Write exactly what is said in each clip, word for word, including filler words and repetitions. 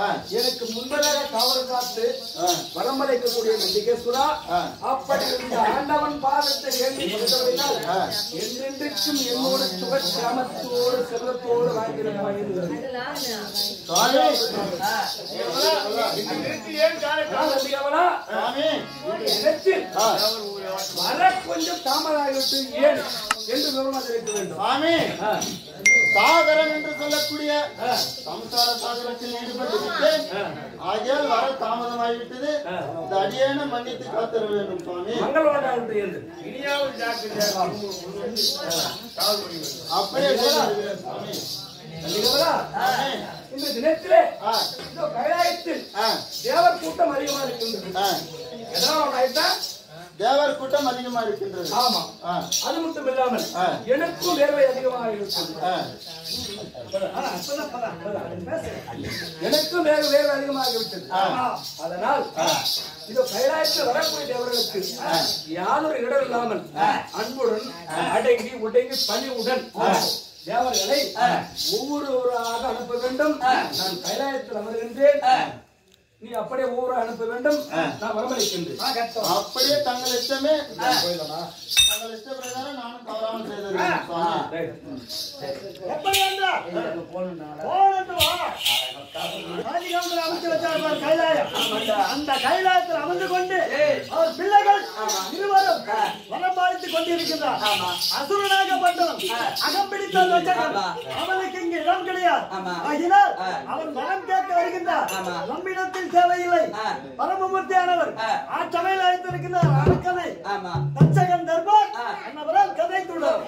எனக்கு முன்பதாக காவல் காத்து வரமளிக்கக்கூடிய நந்திகேஸ்வரா, அப்படி இந்த ஆண்டவன் பாதத்தை வேண்டி கொடுத்தவர்கள் என்றென்றைக்கும் என்னோட சுக கிராமத்தோடு செல்வத்தோடு வாங்கியிருப்பார்கள். வர கொஞ்சம் தாமதாகிவிட்டு ஏன் என்று விவரமாக இருக்க வேண்டும். சாகரம் என்று சொல்லக்கூடிய சம்சார சாகரத்தில் ஈடுபட்டுவிட்டேன். ஆகியால் வர தாமதமாகிவிட்டது. இந்த அடியேன மன்னித்து காத்தர வேண்டும் சுவாமி. அப்படியே சுவாமி. இந்த தினத்திலே கைலாயத்தில் தேவர் கூட்டம் அதிகமா இருக்கின்றது. தேவர் கூட்டம் அதிகமா இருக்கின்றது. ஆமா, அது மட்டும் இல்லாமல் எனக்கும் வேர்வை அதிகமாக இருக்கிறது. எனக்கும் வேறு வேர்வை அதிகமாக விட்டது. அதனால் இதோ கைலாயத்தில் வரக்கூடிய தேவர்களுக்கு யாதொரு இடர் இல்லாமல் அன்புடன் அடங்கி உடங்கி பணிவுடன் தேவர்களை ஒவ்வொருவராக அனுப்ப வேண்டும். நான் கைலாயத்தில் அமர்கின்றேன், நீ அப்படியே ஒவ்வொரு அனுப்ப வேண்டும். நான் வரமளிக்கின்றேன். அப்படியே தங்கள் இஷ்டமே, தங்கள் இஷ்ட பிரகாரம் நானும் தவறாமல் செய்தேன். எப்படி என்றால் அமைச்சு வச்சார் கைலாயம். அந்த கைலாயத்தில் அமர்ந்து கொண்டு அவர் பிள்ளைகள் இருவரும் வரம் பாலித்துக் கொண்டிருக்கின்றார். அசுரனாகப்பட்டவன் அகம்பிடித்தால் வச்சவன் அவனுக்கு இங்கு இடம் கிடையாது. ஆகினால் அவன் வரம் கேட்க வருகின்றார். நம்மிடத்தில் தேவையில்லை. பரமமூர்த்தியானவர் ஆற்றமையில் அழைத்திருக்கிறார். அரக்கனை தச்சகன் தர்பார் என்னவரால் கதைத்துள்ளார்.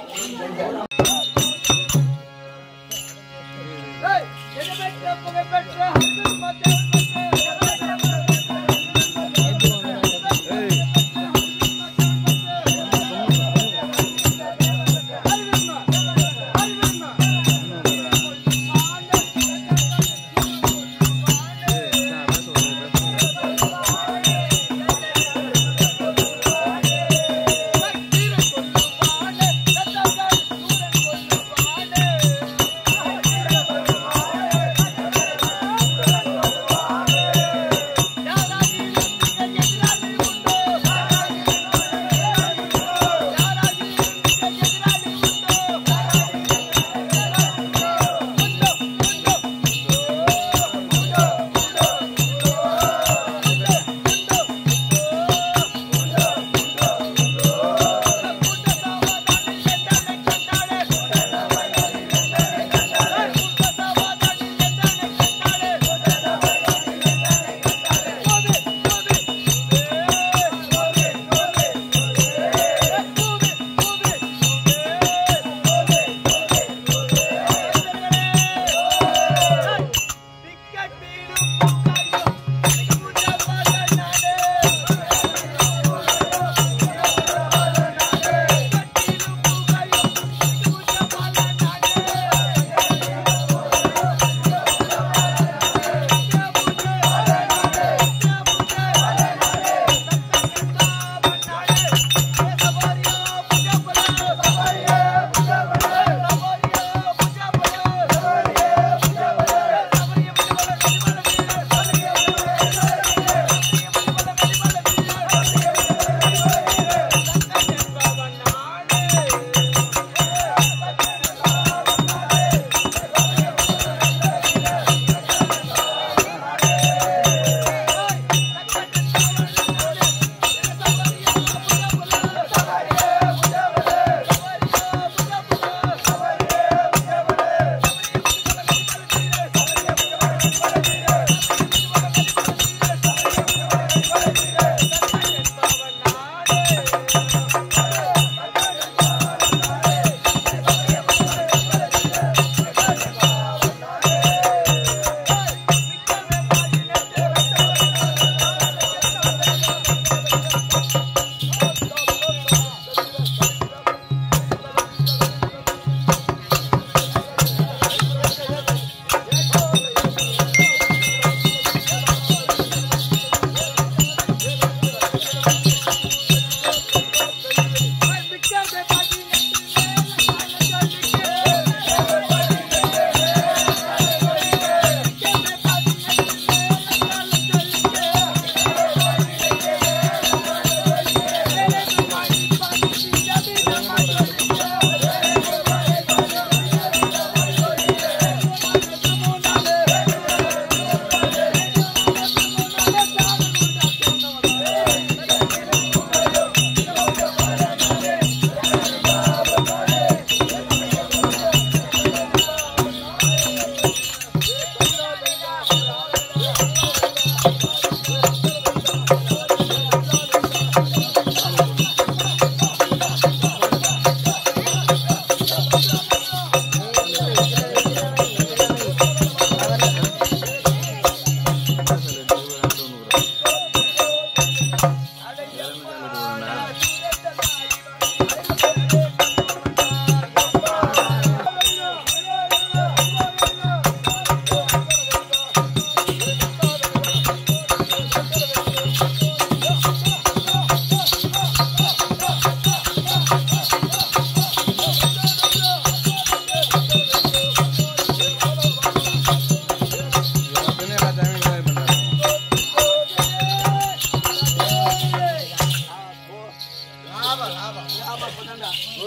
ஆமா பண்ணடா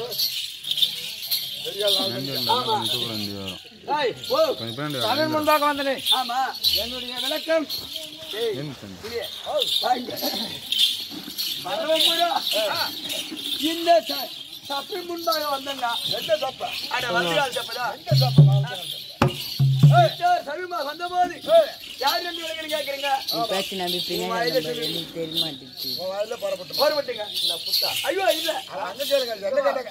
தமிழ் முன்பாக வந்தனே. ஆமா என்னுடைய விளக்கம் இந்த தப்பி முன்பாக வந்தா எந்த தப்பா அட வந்தால் தப்பதா சமீபமா வந்த போது யார் ரெண்டு விளக்கணும் கேக்குறீங்க போறப்பட்டுங்க ஐயோ இல்ல அங்க கேளுங்க என்ன கேட்டாங்க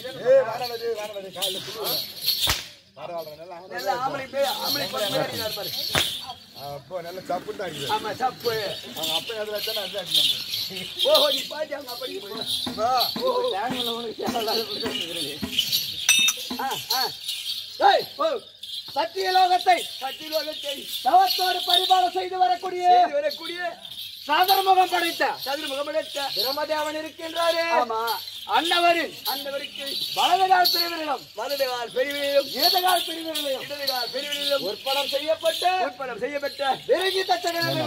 நல்ல ஆம்பளை பேர் ஆம்பளை பேர் பாரு அப்போ நல்ல சப்பு தான் இருக்குது ஆமா சப்பு அவங்க அப்பா எதுல தான அது அடிச்சாங்க ஓஹோ நீ பாட்டி அவங்க அப்பா நீ பா ஓஹோ டேங்க்ல உனக்கு சேனல் கொடுத்துறீங்க ஆ ஆ ஏய் ஓ சத்தியலோகத்தை சத்தியலோகத்தை தவத்தோடு பரிபாலம் செய்து வரக்கூடிய செய்து வரக்கூடிய சாதரமுகம் படைத்த சதுரமுகம் படைத்த பிரம்மதேவன் இருக்கின்றாரே ஆமா அன்னவரின் அன்னவருக்கு வலதுகால் பிரிவிலும் வலதுகால் பிரிவிலும் இடதுகால் பிரிவிலும் இடதுகால் பிரிவிலும் உற்படம் செய்யப்பட்ட உற்படம் செய்யப்பட்ட விருகி தச்சகனை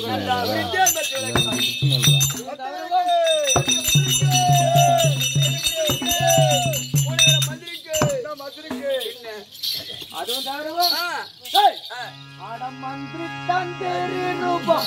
அதுவும் தவிரவும் அடம் மந்திரி தந்தேரி ரூபம்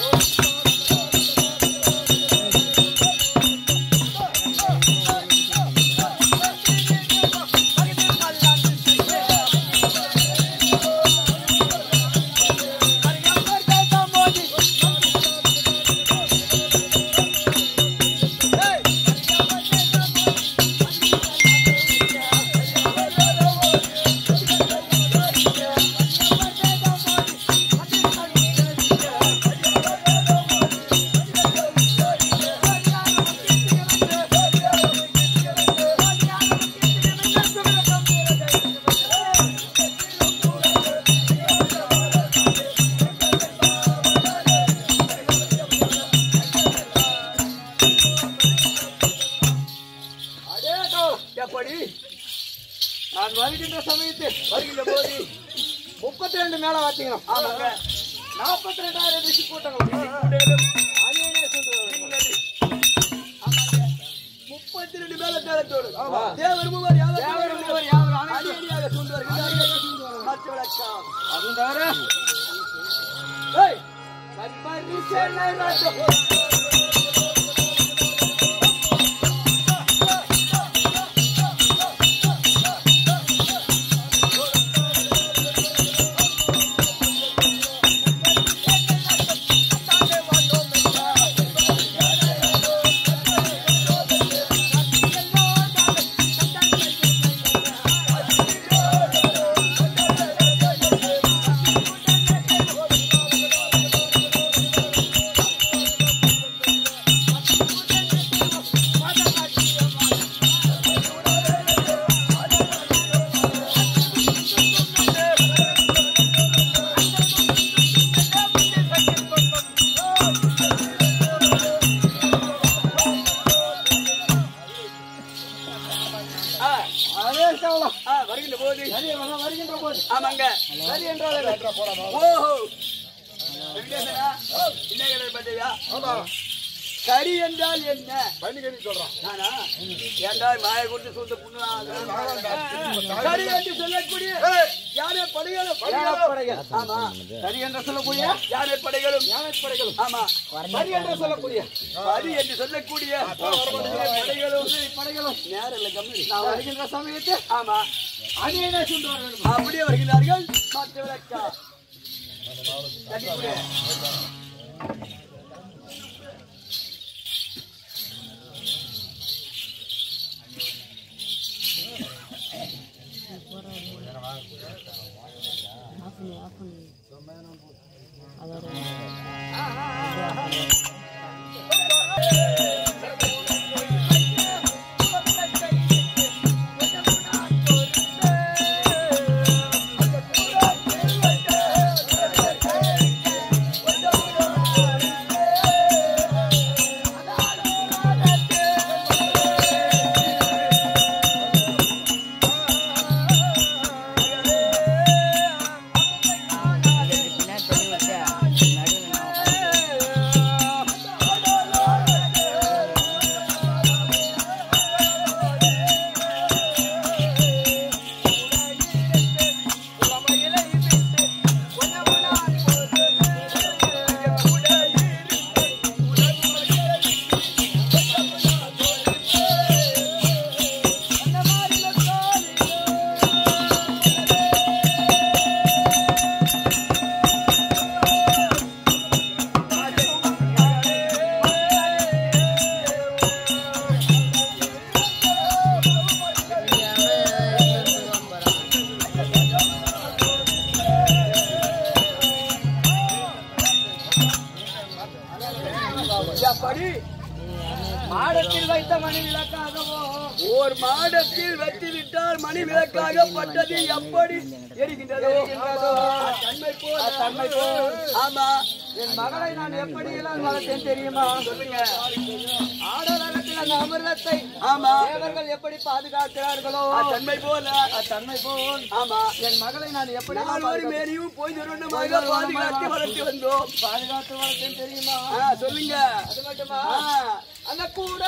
நான் வருகின்ற சமயத்தில் வருகின்ற போது முப்பத்தி ரெண்டு மேல வாத்திக்கலாம் ஆமாங்க நாற்பத்தி ரெண்டாயிரம் ரிஷி கூட்டங்கள் முப்பத்தி ரெண்டு மேல தேவத்தோடு தேவர் மூவர் யாவர் மூவர் யாவர் அணியாக கொண்டு வருகிறார்கள் அதுவும் தவிர ஏய் கண்பாரி சேனை ராஜோ வருகின்ற போது வருகின்ற போது ஆமாங்க சரி என்றால் ஓஹோ கரி என்றால் என்ன பண்ணிக்கறி சொல்றான் நானா ஏண்டா மாய கொடுத்து சொல்ல புண்ணு கரி என்று சொல்லக்கூடிய யானை படைகளும் படைகள் ஆமா கரி என்று சொல்லக்கூடிய யானை படைகளும் யானை படைகளும் ஆமா கரி என்று சொல்லக்கூடிய கரி என்று சொல்லக்கூடிய படைகளும் படைகளும் நேரம் இல்லை கம்மி நான் வருகின்ற சமயத்து ஆமா அணியினை சொல்றார்கள் அப்படியே வருகிறார்கள் மற்ற விளக்கா ஒரு மாடத்தில் வெட்டி விட்டால் மணி விளக்காக பட்டது எப்படி எரிகின்றதோ தன்மை போல் தன்மை போல். ஆமா, என் மகளை நான் எப்படி எல்லாம் வளர்த்தேன் தெரியுமா? சொல்லுங்க. ஆடலகத்தில் அந்த அமிர்தத்தை ஆமா தேவர்கள் எப்படி பாதுகாக்கிறார்களோ தன்மை போல தன்மை போல். ஆமா, என் மகளை நான் எப்படி நாலு மேரியும் போய் நிறுவனமாக பாதுகாத்து வளர்த்து வந்தோம். பாதுகாத்து வளர்த்தேன் தெரியுமா? சொல்லுங்க. அது மட்டுமா? அந்த கூட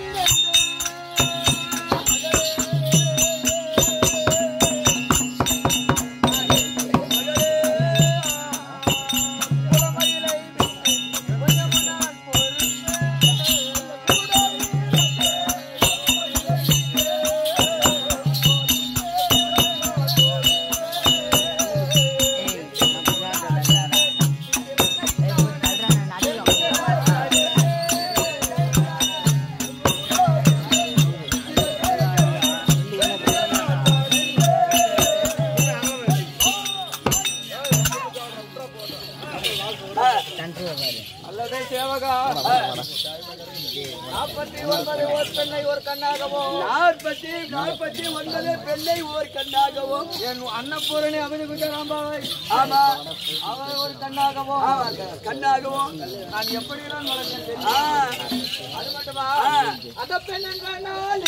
அல்லதே சேவகா நாற்பத்தி ஒன்பது ஓர் பெண்ணை ஒரு கண்ணாகவும் நாற்பத்தி நாற்பத்தி ஒன்பது பெண்ணை ஓர் கண்ணாகவும் என் அன்னபூரணி அபிநகுஜராம்பாவை ஆமா அவரை ஒரு கண்ணாகவும் கண்ணாகவும் நான் எப்படி நான் வளர்த்தேன். அது மட்டுமா? அந்த பெண் என்றால்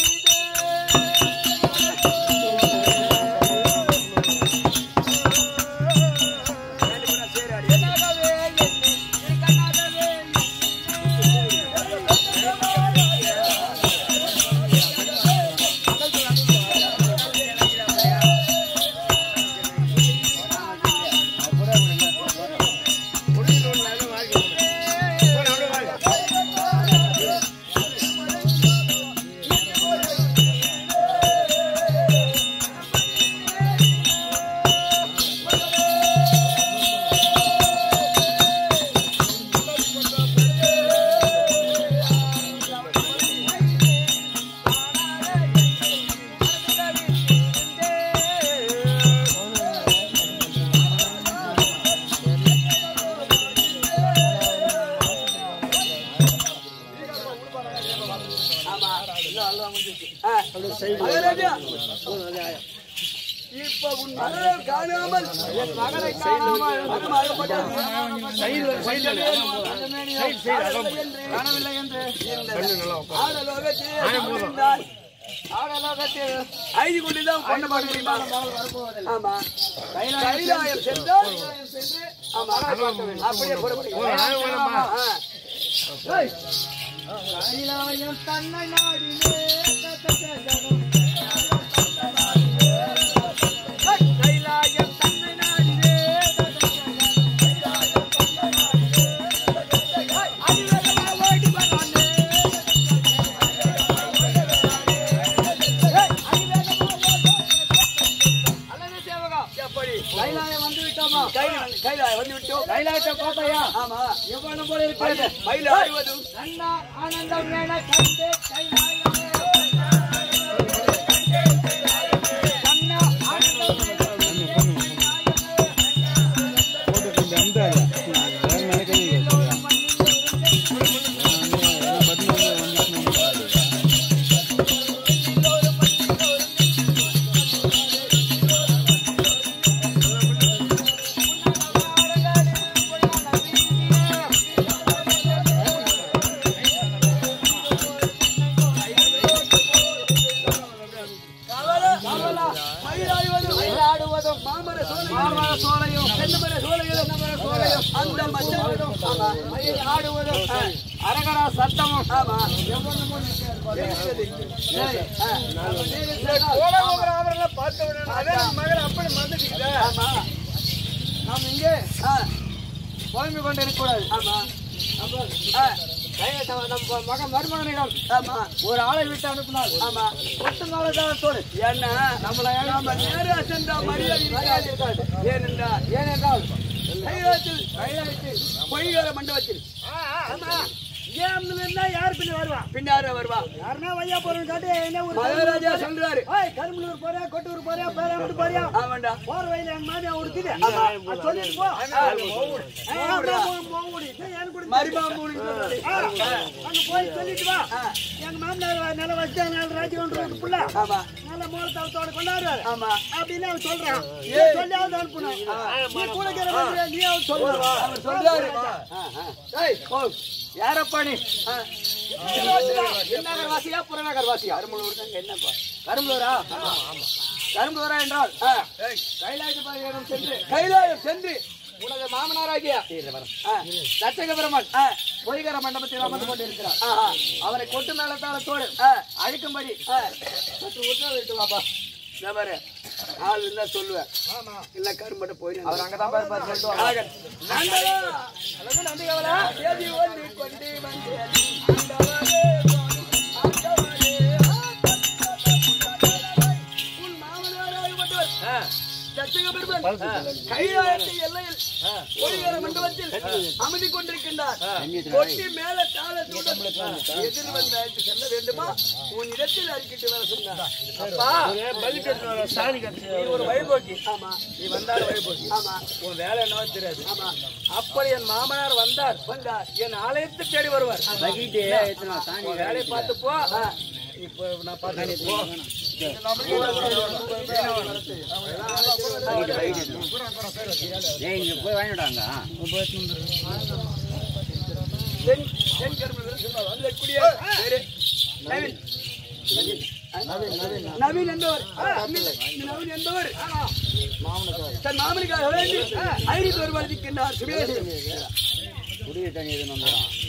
இப்ப உன் மகளை காணாமல் என் மகளை காணாமல் காணவில்லை என்று ஆடலோகத்தில் ஐந்து கொண்டுதான் கொண்டு பாடுகிறீங்களா? ஆமா, கைலாயம் சென்றால் சென்று ஆமா அப்படியே புறப்படுகிறோம். கைலாயம் தன்னை நாடினே கைலாயம் தன்னை நாடினே ஓடி வரானே அல்லது சேவகா எப்படி கைலாயம் வந்து விட்டோமா? கைலாயம் வந்து விட்டோம். கைலாயத்தை கோட்டையா? ஆமா. எவ்வளவு போல இருக்கிறது மயிலாடுவதும் அண்ணா ஆனந்தம் என கண்டு கைலாயமே அண்ணா ஆனந்தம் அரகரா சத்தமும் ஆமா நாம் இங்கே புலம்பிக் கொண்டு இருக்கக்கூடாது. ஆமா, மகன் மருமகனிடம் ஆமா ஒரு ஆளை விட்டு அனுப்பினால் ஆமா ஒட்டு நாளோடு என்ன நம்மளை நாம நேரா சென்ற மரியாதை இருக்காது. ஏனென்றால் ஏனென்றால் கைலாயத்தில் கைலாயத்தில் பொய்கார மண்டபத்தில் ஆமா யார் பின்ன வருவா பின்னார வருவா யாருன்னா வையா போறோம் காட்டு என்ன ஒரு மகாராஜா சொல்றாரு ஏய் கரும்பலூர் போறியா கொட்டூர் போறியா பேராமட்டு போறியா ஆமாண்டா போற வயல என் மாமியா உடுக்குது அது சொல்லிட்டு போ மரிபாம்பூடி அங்க போய் சொல்லிட்டு வா எங்க மாமனார் நல்ல வச்சா நல்ல ராஜ்யம் புள்ள ஆமா நல்ல மூலத்தவத்தோட கொண்டாடுறாரு ஆமா அப்படின்னு அவன் சொல்றான் சொல்லியாவது அனுப்பணும் நீ கூட இருக்கிற நீ அவன் சொல்லுவா அவர் சொல்றாரு ஏய் போ யாரப்பா நீ என்ன வாசியா புறநகர் வாசியா கரும்பலூர் என்னப்பா கரும்பலூரா கரும்பலூரா என்றால் கைலாய பரியணம் சென்று கைலாயம் சென்று உனது மாமனாராகிய தச்சக பெருமாள் பொய்கர மண்டபத்தில் அமர்ந்து கொண்டிருக்கிறார் அவரை கொட்டு மேலத்தாளத்தோடு அழைக்கும்படி சற்று உத்தரவு விட்டு வாப்பா பாரு ஆள் இல்ல சொல்லுவேன் இல்ல கரும்பட்டு போயிரு அவர் அங்கதான் பாரு சொல்லுவாங்க நந்திகவலா தேதி ஒன்று கொண்டு கைலாயத்தை எல்லையில் ஒளிகர மண்டபத்தில் அமைதி கொண்டிருக்கின்றார் கொட்டி மேல தாளத்துடன் எதிர் வந்து அழைத்து செல்ல வேண்டுமா உன் இடத்தில் அறிக்கிட்டு வர சொன்னார் அப்பா நீ ஒரு வழிபோக்கி ஆமா நீ வந்தாலும் வழிபோக்கி ஆமா உன் வேலை என்னவோ தெரியாது ஆமா அப்படி என் மாமனார் வந்தார் வந்தார் என் ஆலயத்தை தேடி வருவார் வேலையை பார்த்து போ இப்போ நான் பார்த்தேன் போ போய் வாங்கிட்டாங்க நவீன் என்பவர் நவீன் என்பவர் தன் மாமனுக்காக வேண்டி ஐநூத்தி ஒரு வருதிக்கின்றார் குடிய தண்ணி எதுவும்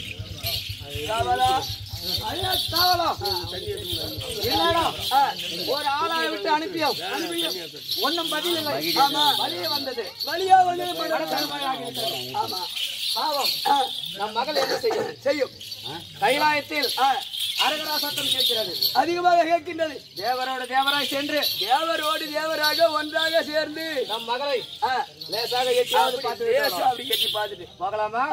ஒரு ஆளாக விட்டு அனுப்பியோம் ஒன்னும் பதில் இல்லை வழியே வந்தது வழியா வந்து ஆமா பாவம் நம் மகள் என்ன செய்யும் செய்யும் கைலாயத்தில் அரகரா சத்தம் கேட்கிறது அதிகமாக கேட்கின்றது தேவரோட தேவராய் சென்று தேவரோடு தேவராக ஒன்றாக சேர்ந்து நம் மகளை லேசாக எட்டியாவது பார்த்து லேசா அப்படி எட்டி பார்த்துட்டு போகலாமா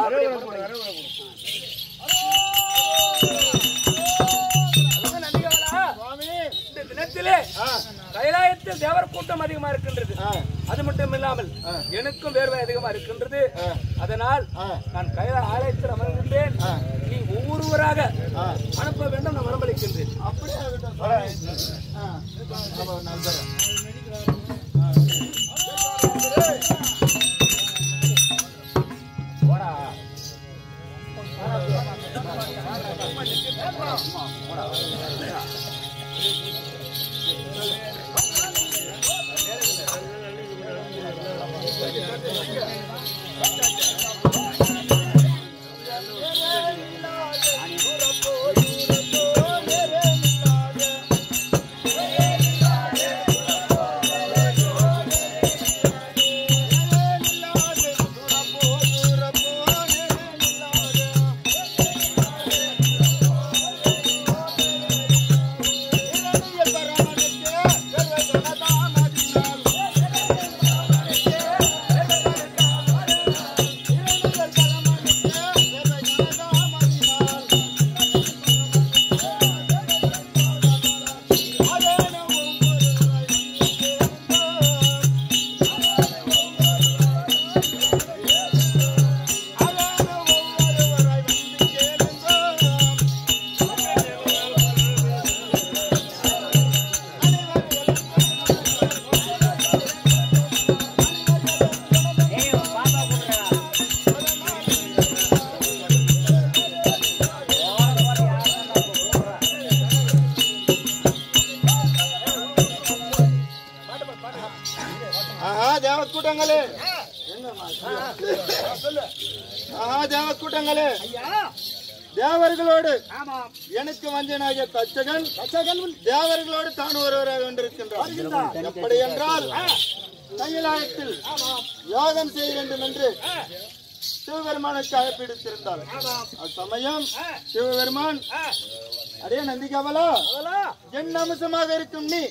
இந்த தினத்திலே கைலாயத்தில் தேவர் கூட்டம் அதிகமா இருக்கின்றது அது மட்டும் இல்லாமல் எனக்கும் வேர்வை அதிகமா இருக்கின்றது அதனால் நான் கைலாய ஆலயத்தில் அமர்கின்றேன் நீ ஒவ்வொருவராக அனுப்ப வேண்டும் நான் வரம்பளிக்கின்றேன் தேவர்களோடு எனக்கு வஞ்சனாகிய தச்சகன் தேவர்களோடு தான் ஒருவராக கொண்டிருக்கின்றார். எப்படி என்றால் கைலாயத்தில் யாகம் செய்ய வேண்டும் என்று சிவபெருமானுக்கு அழைப்பிடித்திருந்தார். அச்சமயம் சிவபெருமான் அடே நந்திகாவலா, என் அம்சமாக இருக்கும் நீ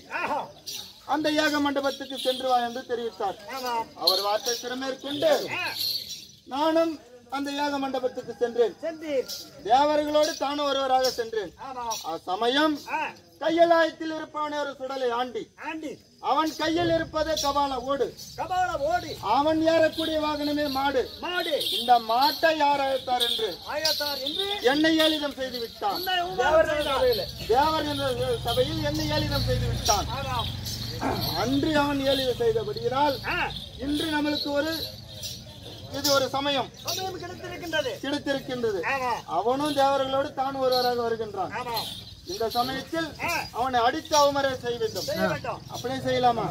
அந்த யாக மண்டபத்துக்கு சென்று வா என்று தெரிவித்தார். அவர் வார்த்தை திறமேற்கொண்டு நானும் அந்த யாக மண்டபத்துக்கு சென்றேன். சென்று தேவர்களோடு தானும் ஒருவராக சென்றேன். அச்சமயம் கையலாயத்தில் இருப்பவனே ஒரு சுடலை ஆண்டி ஆண்டி அவன் கையில் இருப்பதே கபால ஓடு கபால ஓடி அவன் ஏறக்கூடிய வாகனமே மாடு மாடு இந்த மாட்டை யார் அழைத்தார் என்று ஆயத்தார் என்று என்னை ஏளிதம் செய்து விட்டான். தேவர் என்ற சபையில் என்னை ஏளிதம் செய்து விட்டான். அன்று அவன் ஏளிதம் செய்தபடியினால் இன்று நம்மளுக்கு ஒரு இது ஒரு சமயம் கிடைத்திருக்கின்றது கிடைத்திருக்கின்றது. அவனும் தேவர்களோடு தான் ஒருவராக வருகின்றான். இந்த சமயத்தில் அவனை அடித்து அவமரை செய்ய வேண்டும். அப்படியே செய்யலாமா?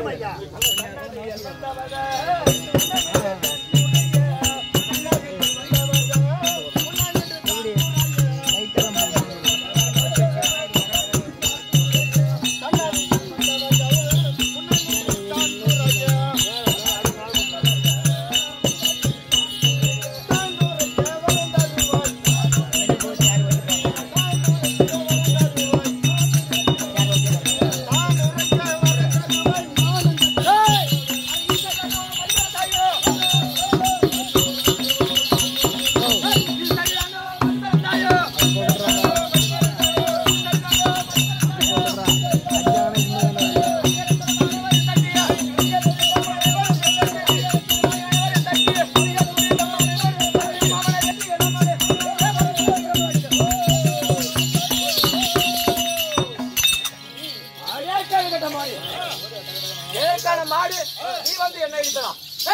மாடு நீ வந்து என்ன இடிக்கலாம்?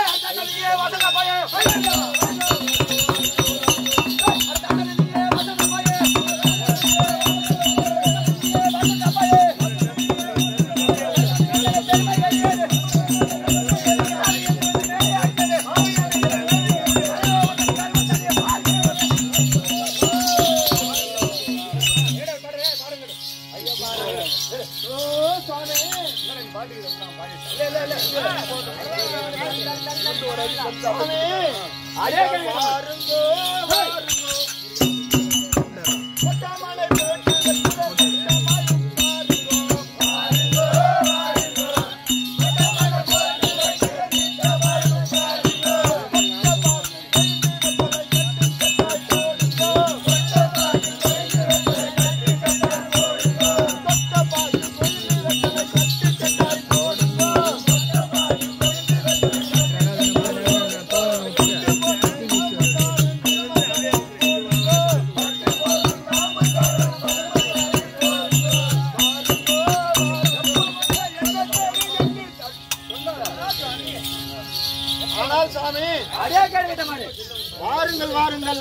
வாருங்கள் வாருங்கள்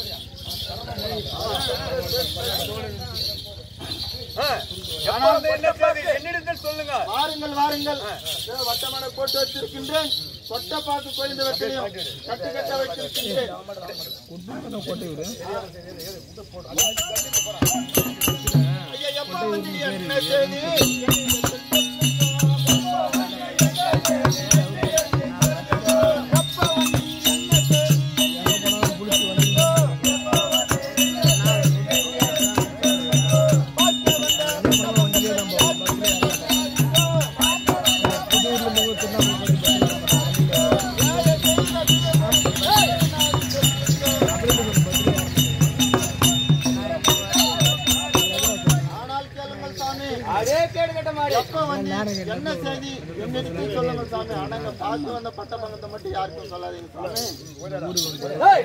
வாருங்கள் வாருங்கள் வட்டமான போட்டு வச்சிருக்கின்றேன். சொட்ட பாக்கு கொய்ந்து வைக்கலையும் கட்டு கட்ட வைத்திருக்கின்றேன். ஐயா எப்ப வந்து என்ன செய்தி? என்ன செய்தி என்னிடத்து சொல்லுங்கள் சாமி. ஆனாங்க பார்த்து வந்த பட்ட பங்கத்தை மட்டும் யாருக்கும் சொல்லாதீங்க சாமி.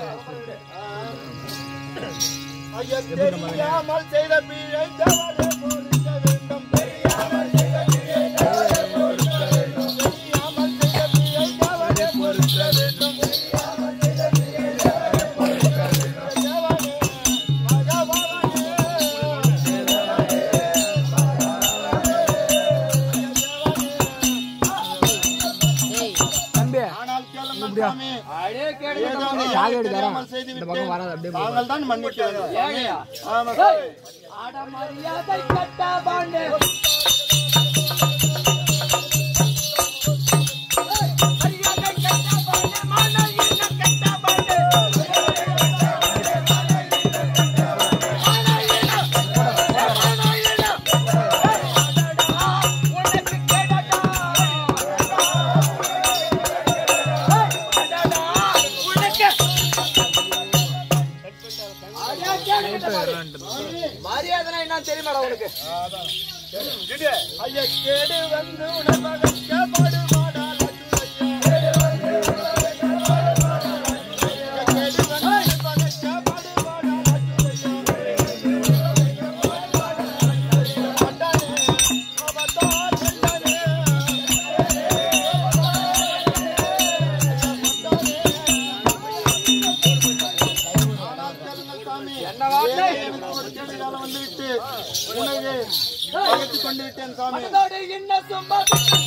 ஐயா தெரியாமல் செய்த பீழை தவறு பொறுக்க வேண்டும். தெரியாமல் செய்த பீழை தவறு பொறுக்க வேண்டும். தெரியாமல் செய்த பீழை தவறு பொறுக்க வேண்டும். தெரியாமல் செய்த பீழை தவறு பொறுக்க வேண்டும். தேவனே பகவானே தாங்கள் தான் மன்னிக்க ஐயா கேடு வந்து உணவகக்க பாடுபாடால் கேடு வந்து உணவகக்க பாடுபாடால் வந்துவிட்டு உனக்கு பகைத்துக் கொண்டு விட்டேன் சாமி. என்ன சும்மா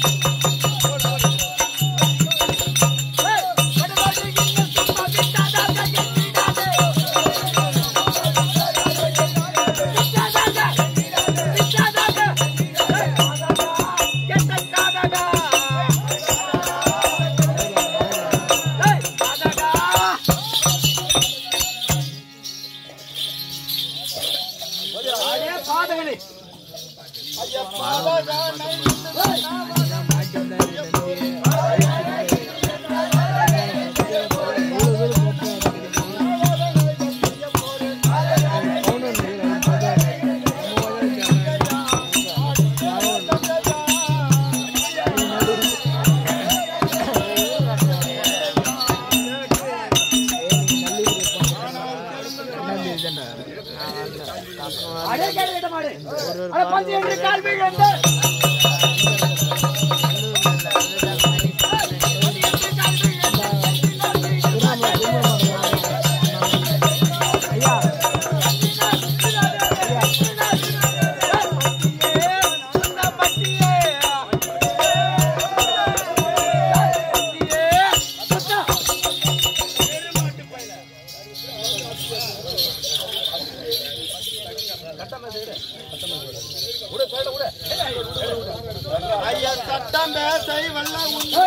ஐயா சட்டம் பேசை வல்ல உண்மை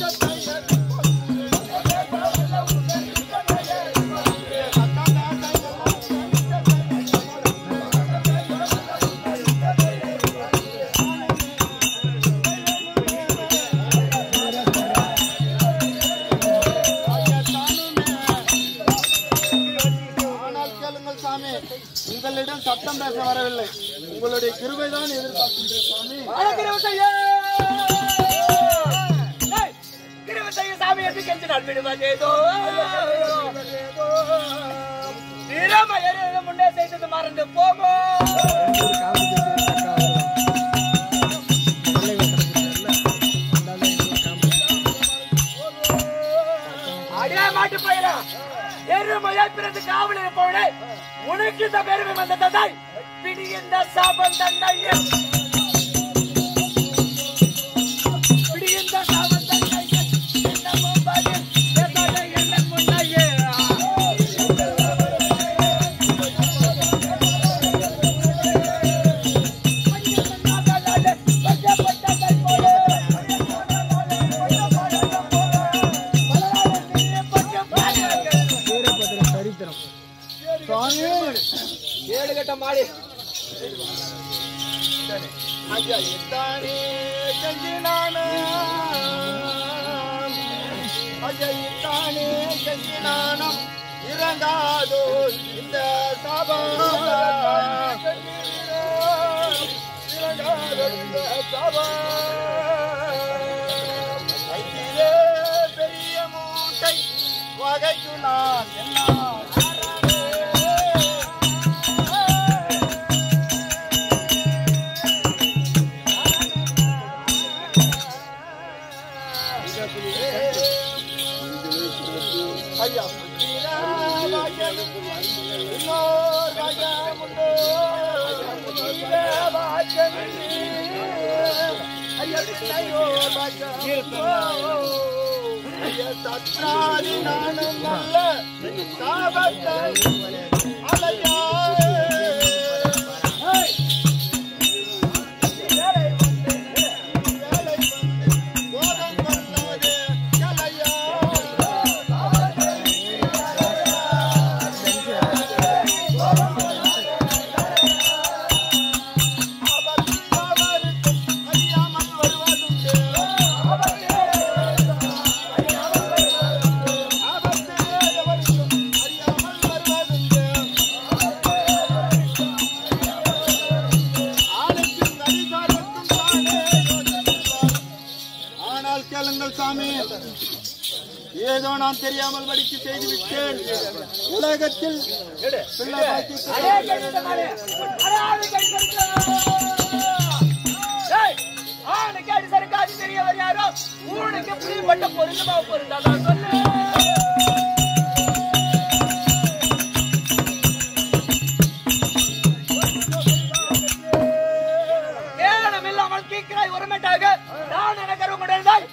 உங்களிடம் சட்டம் பேச வரவில்லை, உங்களுடைய கிருபைதான் எதிர்பார்க்கின்றேன் சாமி. சாமி என்று கெஞ்சினால் விடுவதேதோ முன்னே செய்தது மறந்து போகும். அடியா மாட்டு பயிரா எருமையால் பிறந்து காவல் இருப்பவனே, உனக்கு இந்த பெருமை வந்ததை பிடி இந்த சாபம் தந்தையே, பிடி இந்த சாபம் தந்தையே, என்ன மும்பாயே என்ன முன்னையே ஏழு கட்ட மாடி ஐயா இத்தானே கஞ்சினான ஐயா இத்தானே கஞ்சினானம் இறங்காதோ இந்த சாபம், இறங்காதோ இந்த சாபம். ஐயே பெரிய மூட்டை வகைக்கு நான் என்ன ஐயா சத்ராதி நானும் நல்ல சாபத்தை அலையா சாமி, ஏதோ நான் தெரியாமல் படித்து செய்து விட்டேன். உலகத்தில் பிள்ளை தெரியவர் யாரோ ஊனுக்கு புரியப்பட்ட பொருந்தமா பொருந்தாதான் சொல்லு. ஒருமட்டாக நான் எனக்கு உங்களுடன்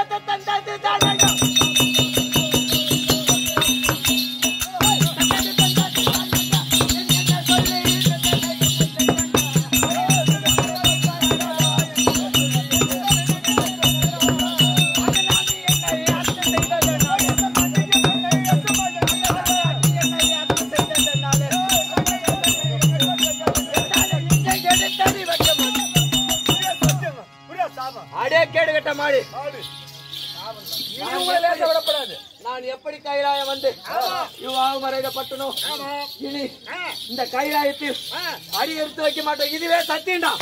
நான் எப்படி கைலாயம் வந்து மறைக்கப்பட்டனும் இனி இந்த கைலாயத்தில் அடி எடுத்து வைக்க மாட்டேன். இதுவே சத்தியம்டா.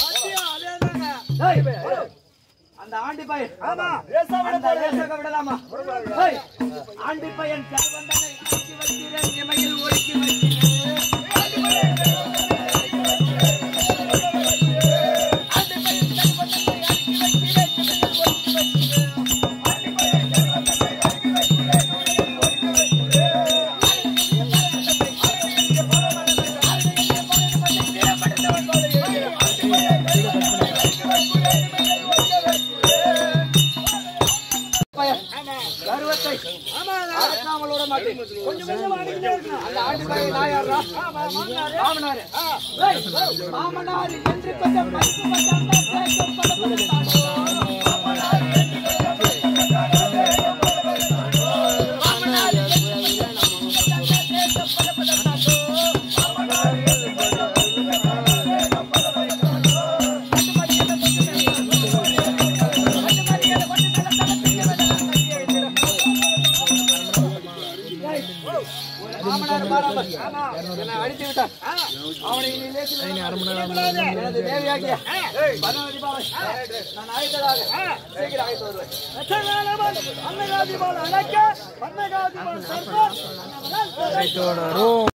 அந்த ஆண்டி பையன் விடலாமா? ஆண்டி பையன் இமையில் ஒதுக்கி வைக்கிறேன். மாமனார் என்று கொஞ்சம் அடித்து விட்டான். அவனை தேவையாகிய நான் ஆயத்ததாக சீக்கிரம் ஆயத்து வருவேன்.